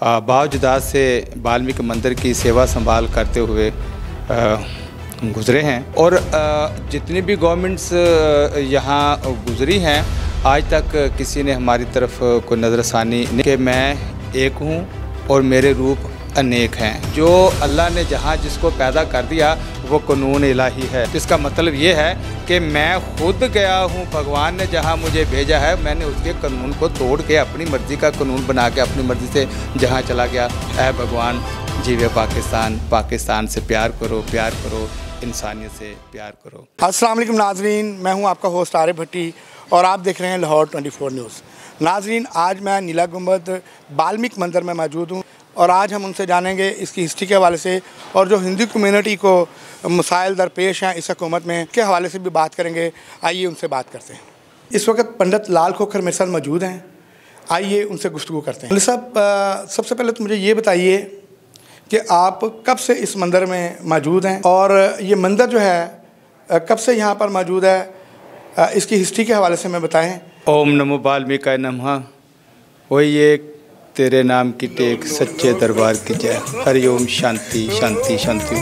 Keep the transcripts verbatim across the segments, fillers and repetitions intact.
बावजदाद से वाल्मीकि मंदिर की सेवा संभाल करते हुए गुज़रे हैं और जितनी भी गवर्नमेंट्स यहाँ गुज़री हैं आज तक किसी ने हमारी तरफ कोई नज़रसानी नहीं कि मैं एक हूँ और मेरे रूप अनेक हैं। जो अल्लाह ने जहाँ जिसको पैदा कर दिया वो कानून इलाही है। इसका मतलब ये है कि मैं खुद गया हूँ, भगवान ने जहाँ मुझे भेजा है मैंने उसके कानून को तोड़ के अपनी मर्ज़ी का कानून बना के अपनी मर्ज़ी से जहाँ चला गया। ऐ भगवान जीवे पाकिस्तान, पाकिस्तान से प्यार करो, प्यार करो, इंसानियत से प्यार करो। अस्सलाम वालेकुम नाजरीन, मैं हूँ आपका होस्ट आरिफ भट्टी और आप देख रहे हैं लाहौर ट्वेंटी फोर न्यूज़। नाजरीन, आज मैं नीला गुंबद वाल्मीकि मंदिर में मौजूद हूँ और आज हम उनसे जानेंगे इसकी हिस्ट्री के हवाले से और जो हिंदू कम्युनिटी को मसाइल दरपेश हैं इस हुकूमत में के हवाले से भी बात करेंगे। आइए उनसे बात करते हैं। इस वक्त पंडित लाल खोखर मेरे साथ मौजूद हैं, आइए उनसे गुफ्तगू करते हैं। साहब, सबसे पहले तो मुझे ये बताइए कि आप कब से इस मंदिर में मौजूद हैं और ये मंदिर जो है कब से यहाँ पर मौजूद है, इसकी हिस्ट्री के हवाले से हमें बताएं। ओम नमो वाल्मीकि नमः। वही एक तेरे नाम की टेक सच्चे दरबार की जय। हरिओम। शांति शांति शांति।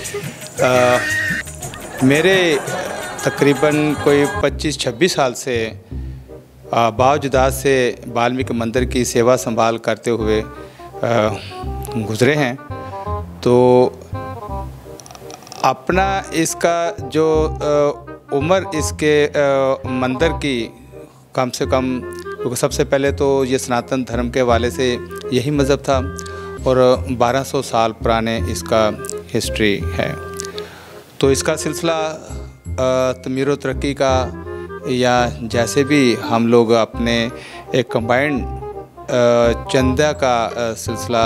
मेरे तकरीबन कोई पच्चीस छब्बीस साल से बावजदाद से वाल्मीकि मंदिर की सेवा संभाल करते हुए गुज़रे हैं। तो अपना इसका जो उम्र इसके मंदिर की कम से कम, क्योंकि सबसे पहले तो ये सनातन धर्म के हवाले से यही मज़हब था और बारह सौ साल पुराने इसका हिस्ट्री है। तो इसका सिलसिला तमीर व तरक्की का या जैसे भी हम लोग अपने एक कंबाइंड चंदा का सिलसिला,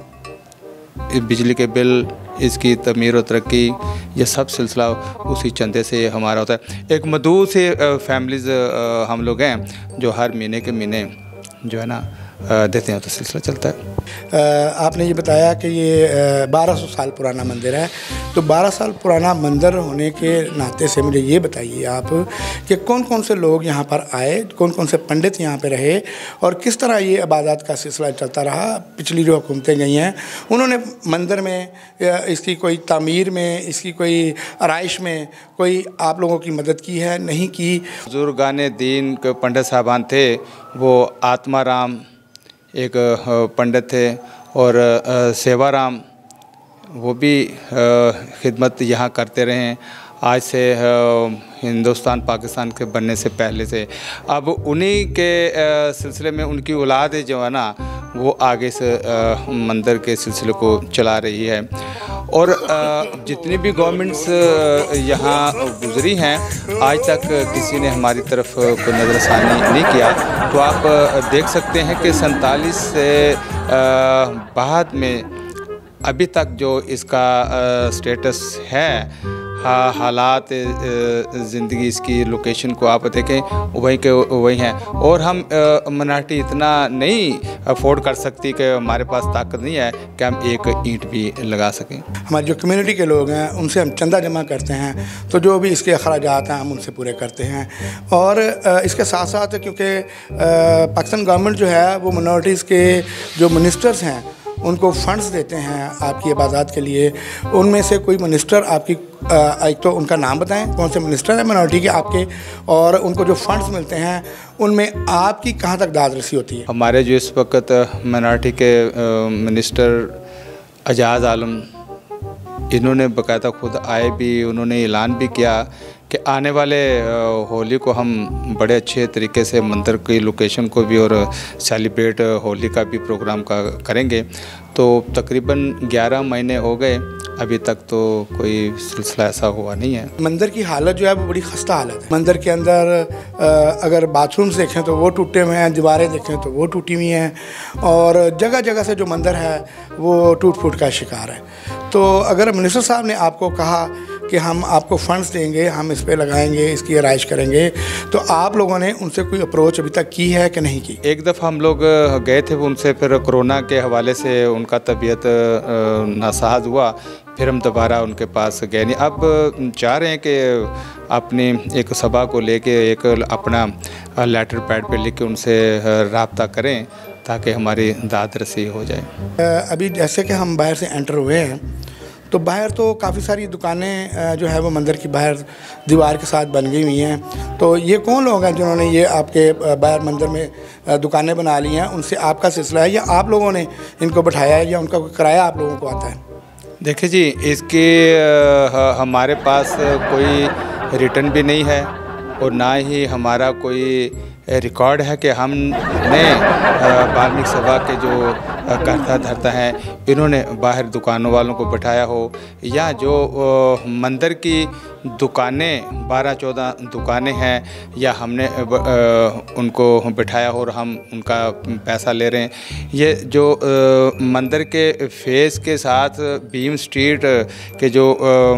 बिजली के बिल, इसकी तमीर व तरक्की, ये सब सिलसिला उसी चंदे से हमारा होता है। एक मदू से फैमिलीज़ हम लोग हैं जो हर महीने के महीने जो है ना देते हैं, तो सिलसिला चलता है। आपने ये बताया कि ये बारह सौ साल पुराना मंदिर है, तो बारह साल पुराना मंदिर होने के नाते से मुझे ये बताइए आप कि कौन कौन से लोग यहाँ पर आए, कौन कौन से पंडित यहाँ पे रहे और किस तरह ये इबादत का सिलसिला चलता रहा। पिछली जो हुकूमतें गई हैं उन्होंने मंदिर में, इसकी कोई तामीर में, इसकी कोई आराइश में कोई आप लोगों की मदद की है, नहीं की? बुजुर्गान दीन के पंडित साहबान थे, वो आत्माराम एक पंडित थे और सेवाराम, वो भी खिदमत यहाँ करते रहे हैं आज से हिंदुस्तान पाकिस्तान के बनने से पहले से। अब उन्हीं के सिलसिले में उनकी औलाद जो है ना वो आगे से मंदिर के सिलसिले को चला रही है और जितनी भी गवर्नमेंट्स यहाँ गुज़री हैं आज तक किसी ने हमारी तरफ कोई नज़रसानी नहीं किया। तो आप देख सकते हैं कि सैंतालीस से बाद में अभी तक जो इसका स्टेटस है, हाँ, हालात ज़िंदगी, इसकी लोकेशन को आप देखें वही के वही हैं और हम मिnority इतना नहीं अफोर्ड कर सकती कि हमारे पास ताकत नहीं है कि हम एक ईंट भी लगा सकें। हमारे जो कम्युनिटी के लोग हैं उनसे हम चंदा जमा करते हैं, तो जो भी इसके अखराजात हैं हम उनसे पूरे करते हैं और इसके साथ साथ क्योंकि पाकिस्तान गवर्नमेंट जो है वो मिनॉरिटीज़ के जो मिनिस्टर्स हैं उनको फंड्स देते हैं आपकी इबादत के लिए। उनमें से कोई मिनिस्टर आपकी, एक तो उनका नाम बताएं, कौन से मिनिस्टर हैं मिनॉरिटी के आपके, और उनको जो फंड्स मिलते हैं उनमें आपकी कहाँ तक दादरसी होती है? हमारे जो इस वक्त मिनॉरिटी के मिनिस्टर एजाज आलम, इन्होंने बाकायदा खुद आए भी, उन्होंने ऐलान भी किया कि आने वाले होली को हम बड़े अच्छे तरीके से मंदिर की लोकेशन को भी और सेलिब्रेट होली का भी प्रोग्राम का करेंगे। तो तकरीबन ग्यारह महीने हो गए, अभी तक तो कोई सिलसिला ऐसा हुआ नहीं है। मंदिर की हालत जो है वो बड़ी खस्ता हालत है। मंदिर के अंदर अगर बाथरूम्स देखें तो वो टूटे हुए हैं, दीवारें देखें तो वो टूटी हुई हैं और जगह जगह से जो मंदिर है वो टूट फूट का शिकार है। तो अगर मिनिस्टर साहब ने आपको कहा कि हम आपको फ़ंड्स देंगे, हम इस पे लगाएंगे, इसकी आराइश करेंगे, तो आप लोगों ने उनसे कोई अप्रोच अभी तक की है कि नहीं की? एक दफ़ा हम लोग गए थे उनसे, फिर कोरोना के हवाले से उनका तबीयत नासाज हुआ, फिर हम दोबारा उनके पास गए नहीं। अब चाह रहे हैं कि अपनी एक सभा को लेके एक अपना लेटर पैड पे लिख के उनसे रब्ता करें ताकि हमारी दाद रसी हो जाए। अभी जैसे कि हम बाहर से एंटर हुए हैं तो बाहर तो काफ़ी सारी दुकानें जो है वो मंदिर की बाहर दीवार के साथ बन गई हुई हैं। तो ये कौन लोग हैं जिन्होंने ये आपके बाहर मंदिर में दुकानें बना ली हैं? उनसे आपका सिलसिला है या आप लोगों ने इनको बैठाया है या उनका किराया आप लोगों को आता है? देखिए जी, इसके हमारे पास कोई रिटर्न भी नहीं है और ना ही हमारा कोई रिकॉर्ड है कि हमने बाल्मीक सभा के जो करता धरता है इन्होंने बाहर दुकानों वालों को बैठाया हो, या जो मंदिर की दुकानें बारह चौदह दुकानें हैं या हमने उनको बैठाया हो और हम उनका पैसा ले रहे हैं। ये जो मंदिर के फेस के साथ बीम स्ट्रीट के जो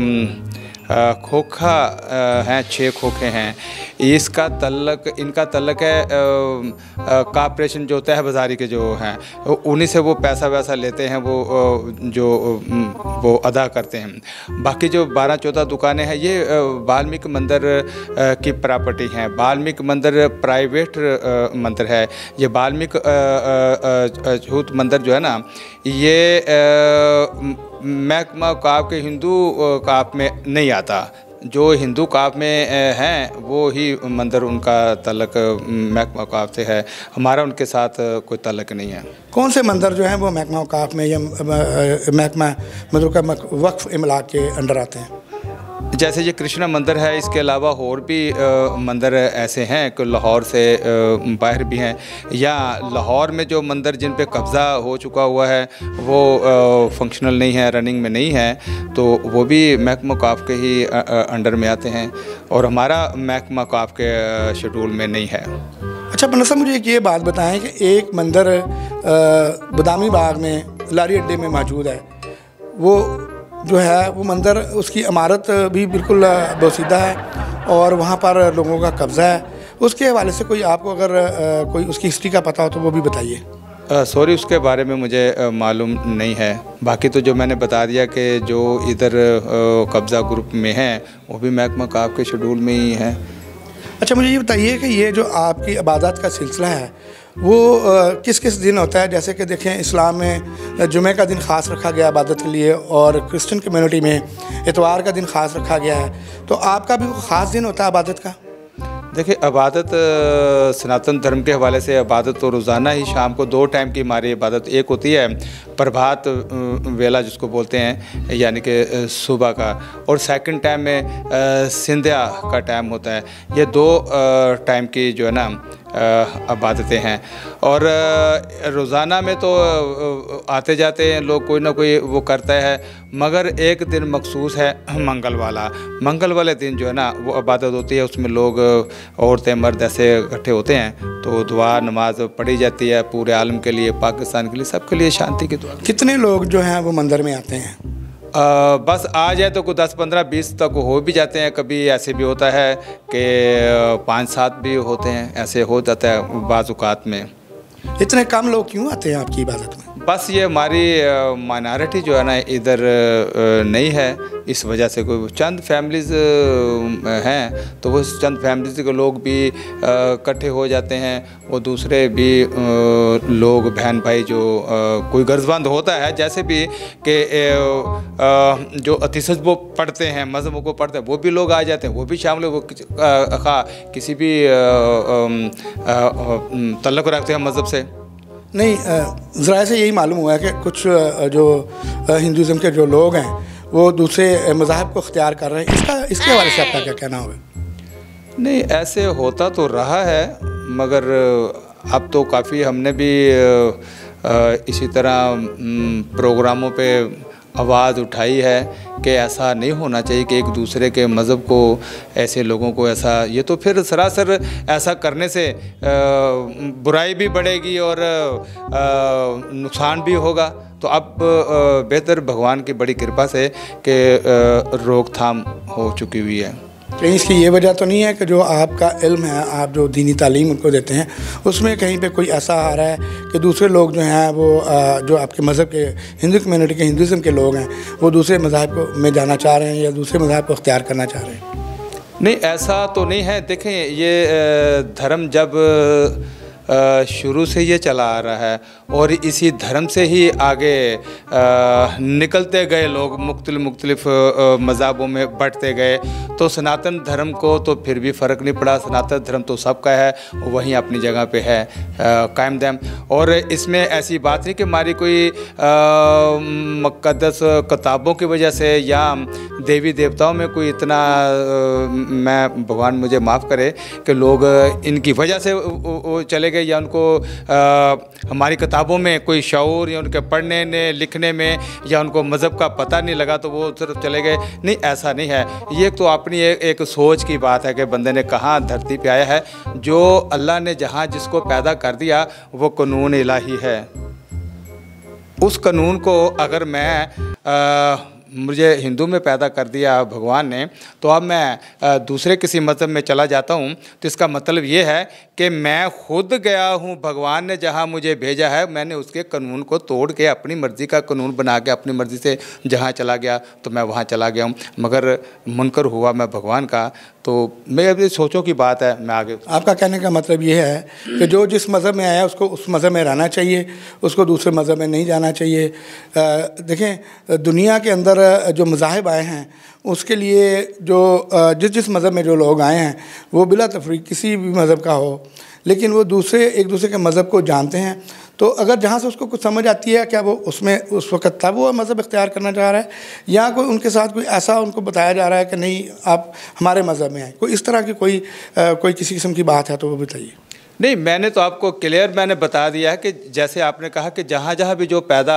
खोखा हैं, छः खोखे हैं, इसका तल्लक इनका तल्लक है कॉर्पोरेशन जो होता है बाज़ारी के जो हैं उन्हीं से वो पैसा वैसा लेते हैं, वो जो वो अदा करते हैं। बाकी जो बारह चौदह दुकानें हैं ये बाल्मीक मंदिर की प्रॉपर्टी हैं। बाल्मीक मंदिर प्राइवेट मंदिर है। ये बाल्मीक अछूत मंदिर जो है ना, ये महकमा काफ के हिंदू काफ में नहीं आता। जो हिंदू काफ में हैं वो ही मंदिर उनका तल्लक महकमा काफ से है, हमारा उनके साथ कोई तल्लक नहीं है। कौन से मंदिर जो हैं वो महकमा काफ में या महकमा मतलब का वक्फ इमलाक के अंडर आते हैं? जैसे ये कृष्णा मंदिर है, इसके अलावा और भी मंदिर ऐसे हैं कि लाहौर से बाहर भी हैं, या लाहौर में जो मंदिर जिन पे कब्ज़ा हो चुका हुआ है वो फंक्शनल नहीं है, रनिंग में नहीं है, तो वो भी महकमा काफ के ही अंडर में आते हैं और हमारा महकमा काफ के शेड्यूल में नहीं है। अच्छा पन्ना साहब, मुझे एक ये बात बताएं कि एक मंदिर बदामी बाग में लारी अड्डे में मौजूद है, वो जो है वो मंदिर उसकी इमारत भी बिल्कुल बोसीदा है और वहाँ पर लोगों का कब्ज़ा है। उसके हवाले से कोई आपको अगर आ, कोई उसकी हिस्ट्री का पता हो तो वो भी बताइए। सॉरी, उसके बारे में मुझे मालूम नहीं है। बाकी तो जो मैंने बता दिया कि जो इधर कब्ज़ा ग्रुप में हैं वो भी महकमा काफ के शेड्यूल में ही हैं। अच्छा मुझे ये बताइए कि ये जो आपकी इबादत का सिलसिला है वो किस किस दिन होता है? जैसे कि देखें इस्लाम में जुमे का दिन ख़ास रखा गया इबादत के लिए और क्रिश्चियन कम्युनिटी में इतवार का दिन ख़ास रखा गया है, तो आपका भी कोई ख़ास दिन होता है इबादत का? देखिए, इबादत सनातन धर्म के हवाले से इबादत तो रोज़ाना ही शाम को दो टाइम की हमारी इबादत एक होती है प्रभात वेला जिसको बोलते हैं, यानी कि सुबह का, और सेकंड टाइम में संध्या का टाइम होता है। ये दो टाइम की जो है ना इबादतें हैं। और रोज़ाना में तो आते जाते हैं लोग, कोई ना कोई वो करता है, मगर एक दिन मखसूस है मंगल वाला। मंगल वाले दिन जो है ना वो इबादत होती है, उसमें लोग औरतें मर्द ऐसे इकट्ठे होते हैं, तो दुआ नमाज पढ़ी जाती है पूरे आलम के लिए, पाकिस्तान के लिए, सबके लिए शांति की दुआ। कितने लोग जो हैं वो मंदिर में आते हैं? आ, बस आ जाए तो कोई दस पंद्रह बीस तक हो भी जाते हैं। कभी ऐसे भी होता है कि पाँच सात भी होते हैं, ऐसे हो जाता है बाज़-औक़ात में। इतने कम लोग क्यों आते हैं आपकी इबादत में? बस ये हमारी माइनॉरिटी जो है ना इधर नहीं है, इस वजह से कोई चंद फैमिलीज़ हैं, तो वो चंद फैमिलीज़ के लोग भी इकट्ठे हो जाते हैं। वो दूसरे भी लोग बहन भाई जो कोई गर्जबंद होता है, जैसे भी कि जो अतिशज वो पढ़ते हैं, मज़हब को पढ़ते हैं, वो भी लोग आ जाते हैं, वो भी शामिल वो खा किसी भी तल्लुक़ रखते हैं मज़हब से। नहीं, ज़रा से यही मालूम हुआ है कि कुछ जो हिंदुज़म के जो लोग हैं वो दूसरे मज़हब को इख्तियार कर रहे हैं, इसका इसके हवाले से आपका क्या कहना होगा? नहीं, ऐसे होता तो रहा है, मगर अब तो काफ़ी हमने भी इसी तरह प्रोग्रामों पे आवाज़ उठाई है कि ऐसा नहीं होना चाहिए कि एक दूसरे के मज़हब को ऐसे लोगों को ऐसा, ये तो फिर सरासर ऐसा करने से बुराई भी बढ़ेगी और नुकसान भी होगा। तो अब बेहतर भगवान की बड़ी कृपा से कि रोकथाम हो चुकी हुई है। कहीं इसकी ये वजह तो नहीं है कि जो आपका इल्म है, आप जो दीनी तालीम उनको देते हैं, उसमें कहीं पे कोई ऐसा आ रहा है कि दूसरे लोग जो हैं वो जो आपके मज़हब के हिंदू कम्युनिटी के हिंदुज़म के लोग हैं वो दूसरे मज़हब को में जाना चाह रहे हैं या दूसरे मज़हब को इख्तियार करना चाह रहे हैं? नहीं, ऐसा तो नहीं है। देखें, ये धर्म जब शुरू से ये चला आ रहा है और इसी धर्म से ही आगे निकलते गए लोग, मुख्तलिफ मुख्तलिफ मज़हबों में बढ़ते गए। तो सनातन धर्म को तो फिर भी फ़र्क नहीं पड़ा, सनातन धर्म तो सबका है, वहीं अपनी जगह पे है कायम दायम। और इसमें ऐसी बात नहीं कि हमारी कोई मुक़द्दस किताबों की वजह से या देवी देवताओं में कोई इतना आ, मैं भगवान मुझे माफ़ करे कि लोग इनकी वजह से वो चले गए या उनको आ, हमारी किताबों में कोई शऊर या उनके पढ़ने ने लिखने में या उनको मज़हब का पता नहीं लगा तो वो सिर्फ चले गए। नहीं, ऐसा नहीं है। ये तो अपनी एक, एक सोच की बात है कि बंदे ने कहाँ धरती पे आया है। जो अल्लाह ने जहाँ जिसको पैदा कर दिया वो कानून इलाही है। उस कानून को अगर मैं आ, मुझे हिंदू में पैदा कर दिया भगवान ने, तो अब मैं दूसरे किसी मज़हब में चला जाता हूँ तो इसका मतलब ये है कि मैं खुद गया हूँ, भगवान ने जहाँ मुझे भेजा है मैंने उसके कानून को तोड़ के अपनी मर्ज़ी का कानून बना के अपनी मर्ज़ी से जहाँ चला गया तो मैं वहाँ चला गया हूँ। मगर मुनकर हुआ मैं भगवान का, तो मैं अभी सोचों की बात है। मैं आगे आपका कहने का मतलब ये है कि जो जिस मज़हब में आया उसको उस मज़हब में रहना चाहिए, उसको दूसरे मज़हब में नहीं जाना चाहिए। देखें, दुनिया के अंदर जो मज़ाहिब आए हैं उसके लिए जो जिस जिस मज़हब में जो लोग आए हैं वो बिला तफरीक किसी भी मज़हब का हो, लेकिन वो दूसरे एक दूसरे के मज़हब को जानते हैं। तो अगर जहाँ से उसको कुछ समझ आती है, क्या वो उसमें उस वक़्त तब वो मज़हब इख्तियार करना चाह रहा है या कोई उनके साथ कोई ऐसा उनको बताया जा रहा है कि नहीं आप हमारे मज़हब में आए, कोई इस तरह की कोई आ, कोई किसी किस्म की बात है तो वो बताइए। नहीं, मैंने तो आपको क्लियर मैंने बता दिया है कि जैसे आपने कहा कि जहाँ जहाँ भी जो पैदा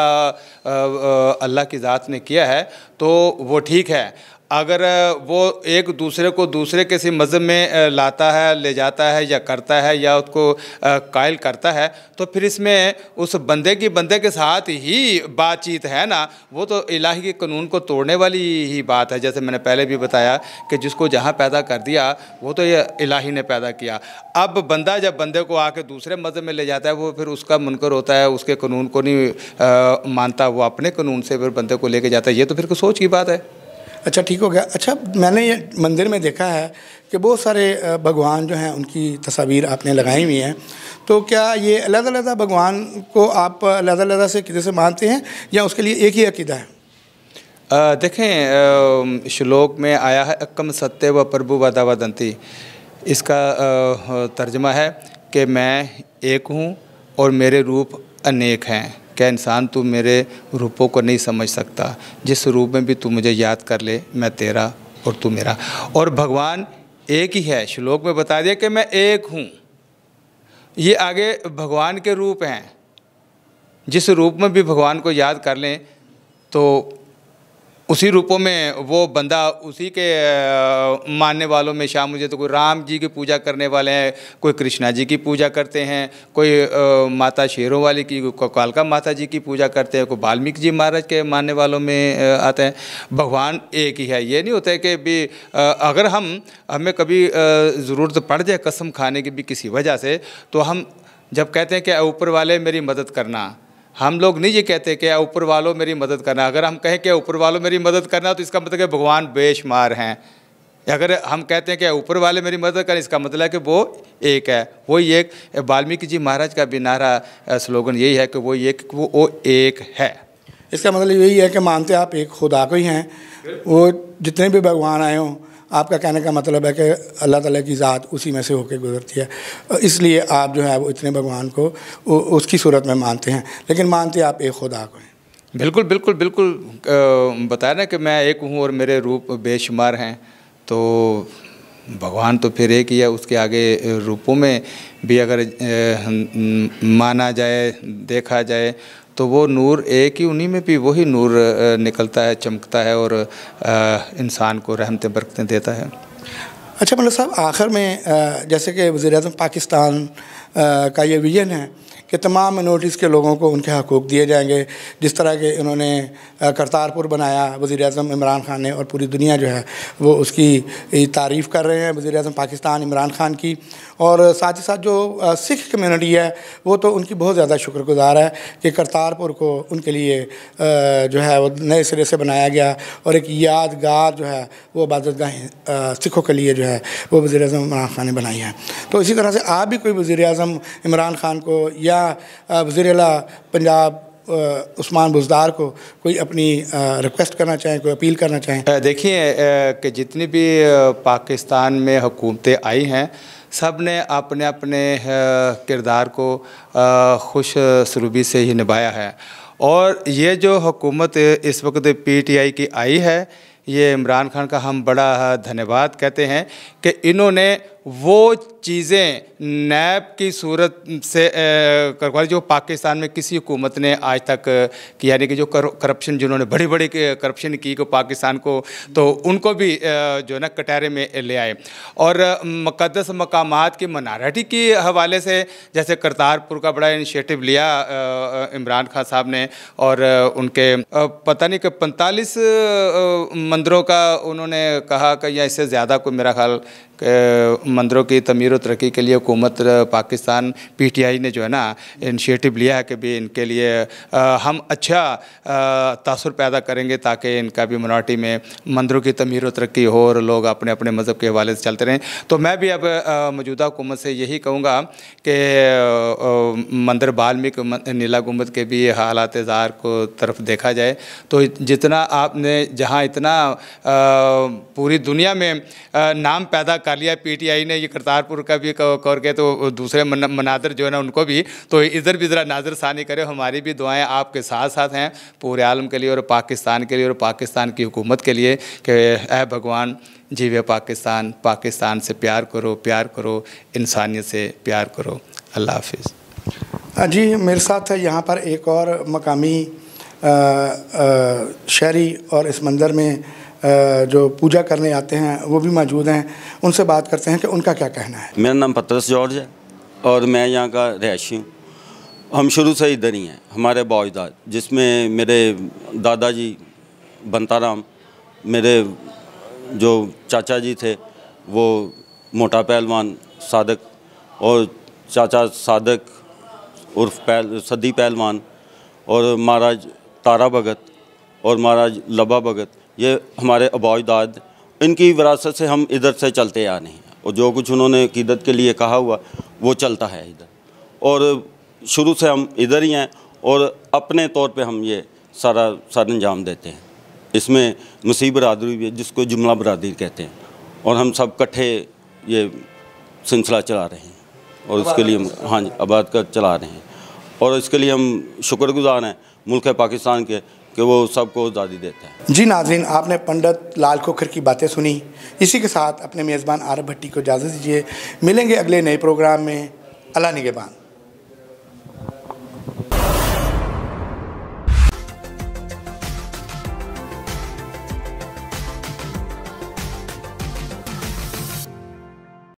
अल्लाह की ज़ात ने किया है तो वो ठीक है। अगर वो एक दूसरे को दूसरे किसी मज़हब में लाता है, ले जाता है या करता है या उसको कायल करता है तो फिर इसमें उस बंदे की बंदे के साथ ही बातचीत है ना, वो तो इलाही के कानून को तोड़ने वाली ही बात है। जैसे मैंने पहले भी बताया कि जिसको जहाँ पैदा कर दिया वो तो ये इलाही ने पैदा किया। अब बंदा जब बंदे को आके दूसरे मज़हब में ले जाता है वो फिर उसका मुनकर होता है, उसके कानून को नहीं आ, मानता, वो अपने कानून से फिर बंदे को लेके जाता है। ये तो फिर सोच की बात है। अच्छा, ठीक हो गया। अच्छा, मैंने ये मंदिर में देखा है कि बहुत सारे भगवान जो हैं उनकी तस्वीर आपने लगाई हुई हैं, तो क्या ये अलग-अलग भगवान को आप अलग-अलग से किसी से मानते हैं या उसके लिए एक ही अकीदा है? आ, देखें, श्लोक में आया है अक्कम सत्य व प्रभु वदा वदंती। इसका तर्जमा है कि मैं एक हूँ और मेरे रूप अनेक हैं। क्या इंसान तू मेरे रूपों को नहीं समझ सकता? जिस रूप में भी तू मुझे याद कर ले, मैं तेरा और तू मेरा। और भगवान एक ही है। श्लोक में बता दिया कि मैं एक हूँ। ये आगे भगवान के रूप हैं। जिस रूप में भी भगवान को याद कर लें तो उसी रूपों में वो बंदा उसी के मानने वालों में शामिल। मुझे तो कोई राम जी की पूजा करने वाले हैं, कोई कृष्णा जी की पूजा करते हैं, कोई आ, माता शेरों वाली की, कोई कालका माता जी की पूजा करते हैं, कोई वाल्मीकि जी महाराज के मानने वालों में आते हैं। भगवान एक ही है। ये नहीं होता है कि भी आ, अगर हम हमें कभी ज़रूरत पड़ जाए कसम खाने की भी किसी वजह से, तो हम जब कहते हैं कि ऊपर वाले मेरी मदद करना, हम लोग नहीं ये कहते कि ऊपर वालों मेरी मदद करना। अगर हम कहें कि ऊपर वालों मेरी मदद करना तो इसका मतलब है भगवान बेशुमार हैं। अगर हम कहते हैं कि ऊपर वाले मेरी मदद करें, इसका मतलब है कि वो एक है। वही एक वाल्मीकि जी महाराज का भी नारा स्लोगन यही है कि वो एक वो, वो एक है। इसका मतलब यही है कि मानते आप एक खुदा को ही हैं। वो जितने भी भगवान आए हों, आपका कहने का मतलब है कि अल्लाह ताला की ज़ात उसी में से होकर गुजरती है, इसलिए आप जो है वो इतने भगवान को उसकी सूरत में मानते हैं, लेकिन मानते आप एक खुदा को हैं। बिल्कुल बिल्कुल बिल्कुल बताया ना कि मैं एक हूँ और मेरे रूप बेशुमार हैं। तो भगवान तो फिर एक ही है। उसके आगे रूपों में भी अगर माना जाए, देखा जाए तो वो नूर एक ही, उन्हीं में भी वही नूर निकलता है, चमकता है और इंसान को रहमतें बरकतें देता है। अच्छा मौलवी साहब, आखिर में जैसे कि वज़ीर-ए-आज़म पाकिस्तान का ये विज़न है कि तमाम मिनोरिटीज़ के लोगों को उनके हकूक़ दिए जाएंगे, जिस तरह के इन्होंने करतारपुर बनाया वज़ीर-ए-आज़म इमरान खान ने, और पूरी दुनिया जो है वो उसकी तारीफ़ कर रहे हैं वज़ीर-ए-आज़म पाकिस्तान इमरान खान की। और साथ ही साथ जो सिख कम्युनिटी है वो तो उनकी बहुत ज़्यादा शुक्रगुजार है कि करतारपुर को उनके लिए जो है वो नए सिरे से बनाया गया और एक यादगार जो है वो इबादतगाह सिखों के लिए जो है वो वज़ीर-ए-आज़म इमरान खान ने बनाई है। तो इसी तरह से आप भी कोई वज़ीर-ए-आज़म इमरान खान को या वज़ीर आला पंजाब उस्मान बुज़दार को कोई अपनी रिक्वेस्ट करना चाहें, कोई अपील करना चाहें? देखिए कि जितनी भी पाकिस्तान में हुकूमतें आई हैं सब ने अपने अपने किरदार को खुश सलूबी से ही निभाया है। और ये जो हुकूमत इस वक्त पी टी आई की आई है, ये इमरान खान का हम बड़ा धन्यवाद कहते हैं कि इन्होंने वो चीज़ें नैब की सूरत से करवाई जो पाकिस्तान में किसी हुकूमत ने आज तक की, यानी कि जो करप्शन जिन्होंने बड़ी बड़ी करप्शन की को पाकिस्तान को, तो उनको भी जो है ना कटहरे में ले आए। और मुक़द्दस मकामात की मनारटी के हवाले से जैसे करतारपुर का बड़ा इनिशिएटिव लिया इमरान खान साहब ने, और उनके पता नहीं कि पैंतालीस मंदिरों का उन्होंने कहा कि या इससे ज़्यादा कोई मेरा ख्याल मंदिरों की तमीर और तरक्की के लिए हुकूमत पाकिस्तान पी टी आई ने जो है ना इनिशिएटिव लिया है कि भी इनके लिए आ, हम अच्छा तासुर पैदा करेंगे ताकि इनका भी मिनॉरिटी में मंदिरों की तमीर और तरक्की हो और लोग अपने अपने मज़हब के हवाले से चलते रहें। तो मैं भी अब मौजूदा हुकूमत से यही कहूँगा कि मंदिर बाल्मीक नीला गुंबद के भी हालात ज़ाहिर को तरफ देखा जाए तो जितना आपने जहाँ इतना आ, पूरी दुनिया में आ, नाम पैदा कर लिया पी टी आई ने, ये करतारपुर का भी कर के तो दूसरे मन, मनादर जो है ना उनको भी, तो इधर भी ज़रा नाजर सानी करे। हमारी भी दुआएं आपके साथ साथ हैं पूरे आलम के लिए और पाकिस्तान के लिए और पाकिस्तान की हुकूमत के लिए कि ऐ भगवान जीवे पाकिस्तान, पाकिस्तान से प्यार करो, प्यार करो, इंसानियत से प्यार करो। अल्लाह हाफिज़। जी, मेरे साथ है यहाँ पर एक और मकामी शहरी और इस मंदिर में जो पूजा करने आते हैं वो भी मौजूद हैं, उनसे बात करते हैं कि उनका क्या कहना है। मेरा नाम पतरस जॉर्ज है और मैं यहाँ का रहायशी हूँ। हम शुरू से इधर ही हैं, हमारे बावजदाद जिसमें मेरे दादाजी बंताराम, मेरे जो चाचा जी थे वो मोटा पहलवान सादक, और चाचा सादक उर्फ पहल सदी पहलवान, और महाराज तारा भगत और महाराज लबा भगत, ये हमारे अबाजदाद, इनकी विरासत से हम इधर से चलते आ रहे हैं और जो कुछ उन्होंने अक़ीदत के लिए कहा हुआ वो चलता है इधर, और शुरू से हम इधर ही हैं और अपने तौर पे हम ये सारा सर अंजाम देते हैं। इसमें मसीह बरादरी भी है जिसको जुमला बरादरी कहते हैं, और हम सब इकट्ठे ये सिलसिला चला रहे हैं और इसके लिए हम हाँ जी आबाद कर चला रहे हैं, और इसके लिए हम शुक्रगुजार हैं मुल्क पाकिस्तान के कि वो सबको आज़ादी देता है। जी नाज़रीन, आपने पंडित लाल खोखर की बातें सुनी। इसी के साथ अपने मेज़बान आरब भट्टी को इजाज़त दीजिए। मिलेंगे अगले नए प्रोग्राम में। अल्लाह निगहबान।